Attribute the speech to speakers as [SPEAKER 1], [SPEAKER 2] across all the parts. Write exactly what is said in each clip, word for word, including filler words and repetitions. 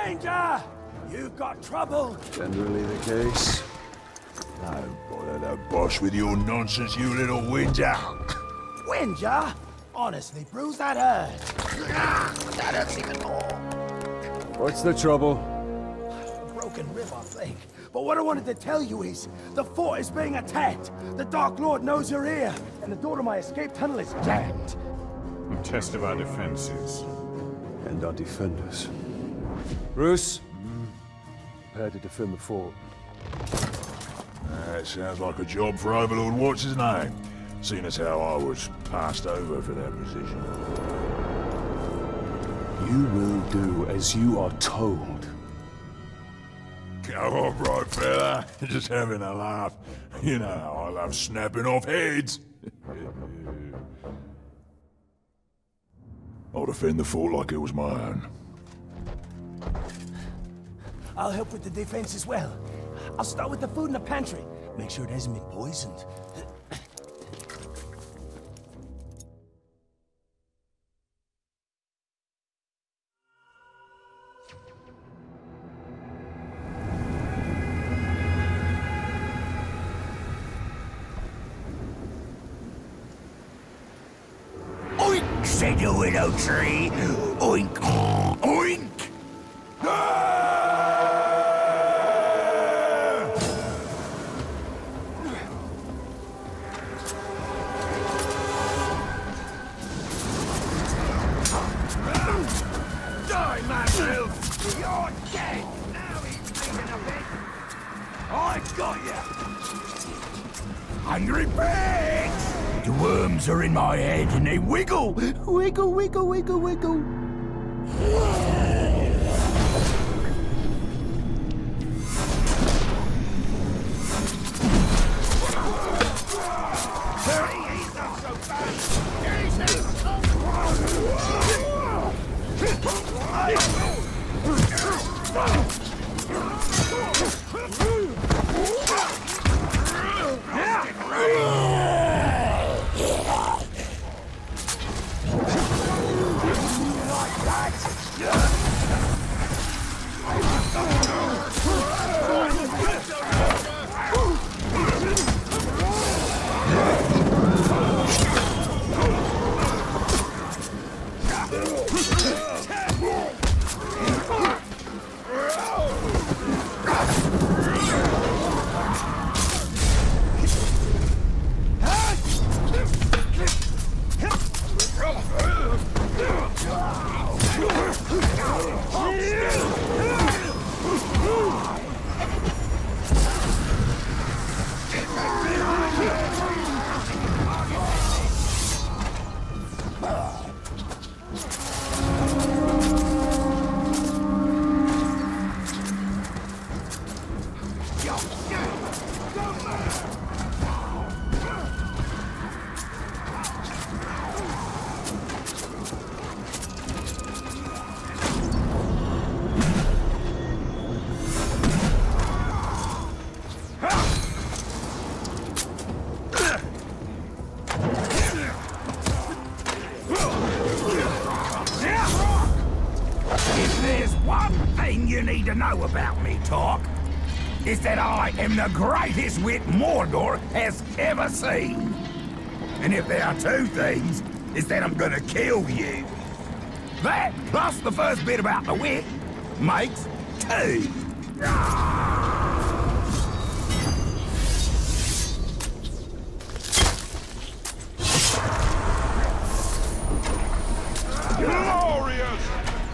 [SPEAKER 1] Ranger! You've got trouble!
[SPEAKER 2] Generally the case.
[SPEAKER 3] No bother the boss with your nonsense, you little whinger.
[SPEAKER 1] Whinger? Honestly, Bruz, that hurts.
[SPEAKER 3] That hurts even more.
[SPEAKER 2] What's the trouble?
[SPEAKER 1] A broken rib, I think. But what I wanted to tell you is, the fort is being attacked. The Dark Lord knows you're here, and the door to my escape tunnel is jammed.
[SPEAKER 4] A test of our defenses.
[SPEAKER 2] And our defenders. Bruce, prepare to defend the fort.
[SPEAKER 3] That sounds like a job for Overlord what's his name, seeing as how I was passed over for that position.
[SPEAKER 2] You will do as you are told.
[SPEAKER 3] Come on, right fella. Just having a laugh. You know how I love snapping off heads. I'll defend the fort like it was my own.
[SPEAKER 1] I'll help with the defense as well. I'll start with the food in the pantry. Make sure it hasn't been poisoned.
[SPEAKER 3] Oink, said the willow tree. Oink, oink. Die, myself! You're dead! Now he's bleeding a bit. I've got you! Hungry pigs! The worms are in my head and they wiggle! Wiggle, wiggle, wiggle, wiggle! He's not so bad! Jesus! Know about me, Talk, is that I am the greatest wit Mordor has ever seen. And if there are two things, it's that I'm gonna kill you. That, plus the first bit about the wit, makes two. Glorious!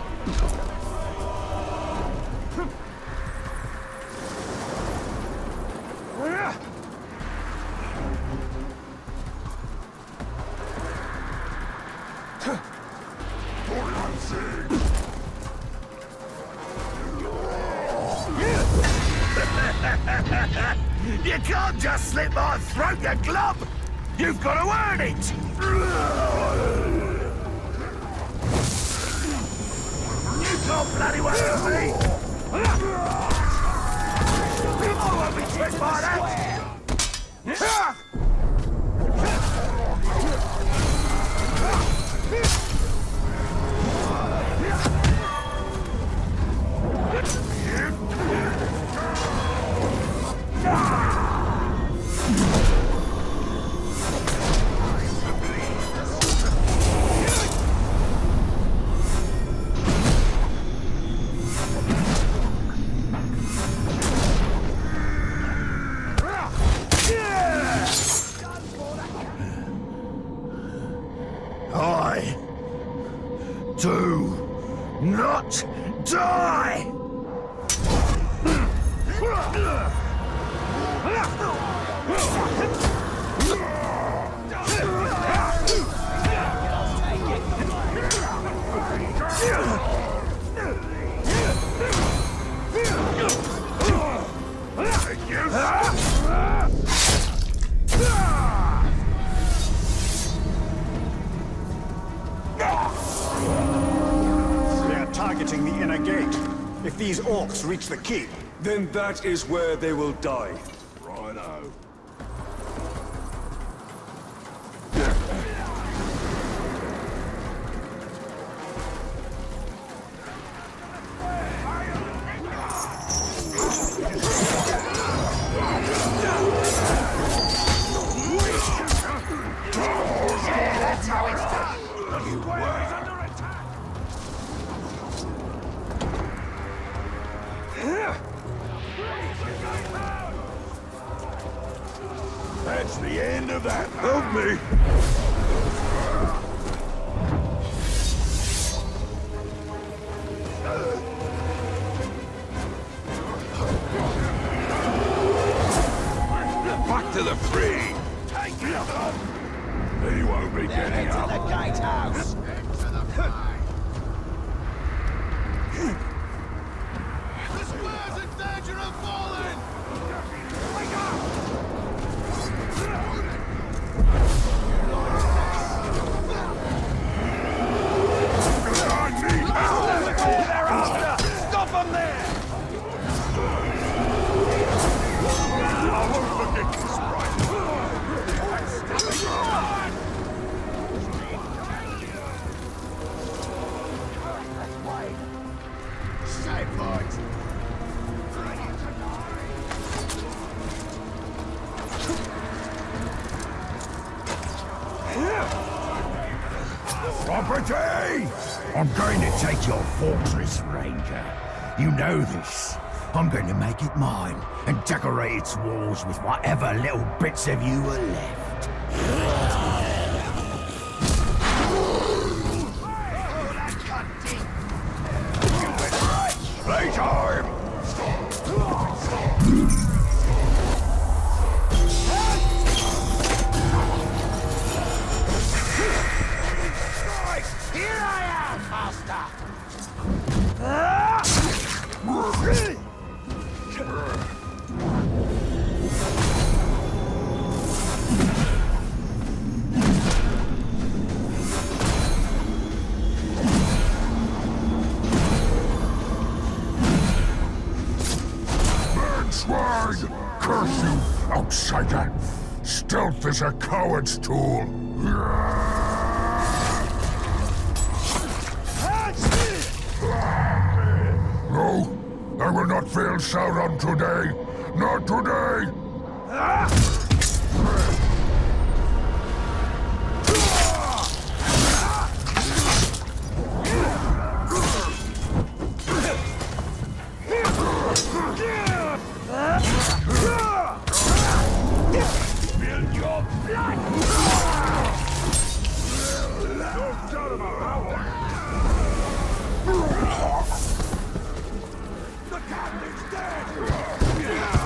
[SPEAKER 3] You can't just slip my throat, you glub! You've got to earn it! You can't bloody well hurt me! I won't be tricked by that! Do not die!
[SPEAKER 5] They're targeting the inner gate. If these orcs reach the keep,
[SPEAKER 2] Then that is where they will die.
[SPEAKER 3] Righto.
[SPEAKER 1] That's how it's done!
[SPEAKER 3] You were under attack! That's the end of that. Help me! Back to the free! Take it up! He won't be getting up.
[SPEAKER 1] To the gatehouse!
[SPEAKER 3] The square's in danger of falling! Wake up! I need help!
[SPEAKER 1] They're after! Stop them there!
[SPEAKER 3] I won't forget this right. Save points! Property! I'm going to take your fortress, Ranger. You know this. I'm going to make it mine and decorate its walls with whatever little bits of you are left. Playtime!
[SPEAKER 1] Here I am, master!
[SPEAKER 3] Swine! Curse you, outsider! Stealth is a coward's tool. No, I will not fail Sauron today. Not today! Build your blood! Don't tell him about the captain's dead!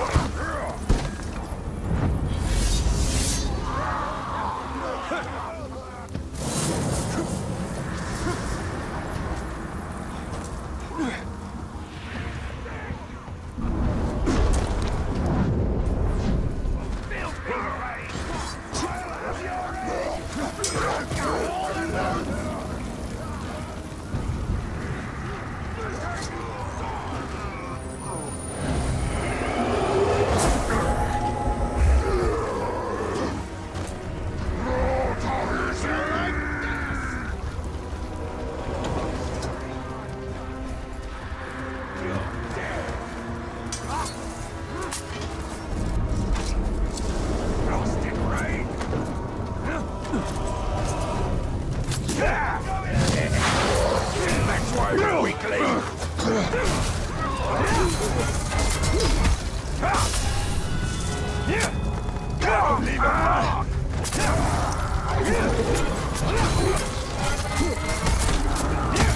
[SPEAKER 3] Leave it alone!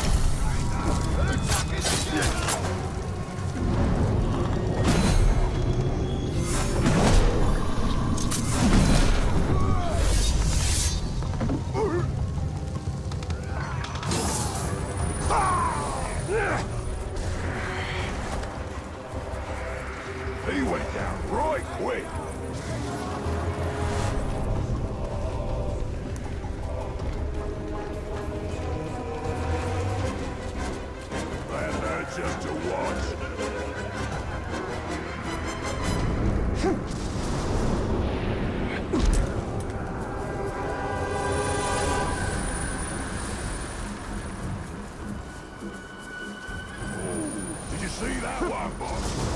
[SPEAKER 3] He went down right quick. And they're just to watch. Did you see that one, boss?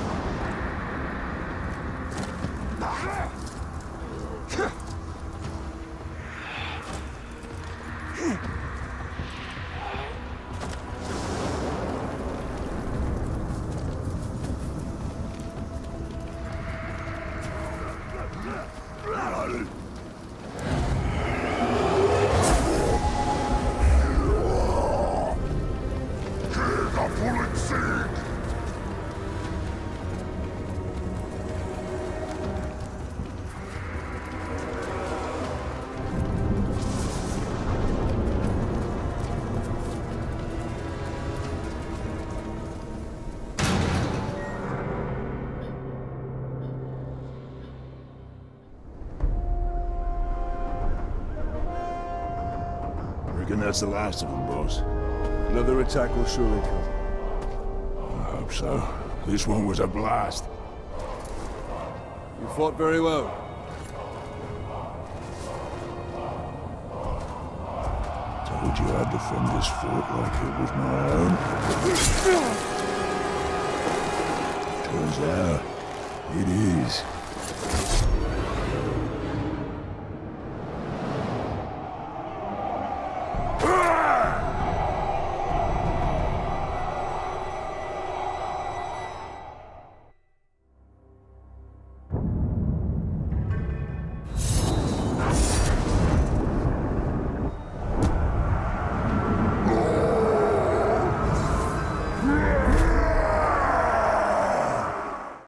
[SPEAKER 3] Reckon that's the last of them, boss.
[SPEAKER 2] Another attack will surely come.
[SPEAKER 3] I hope so. This one was a blast.
[SPEAKER 2] You fought very well.
[SPEAKER 3] Told you I'd defend this fort like it was my own. Turns out, it is.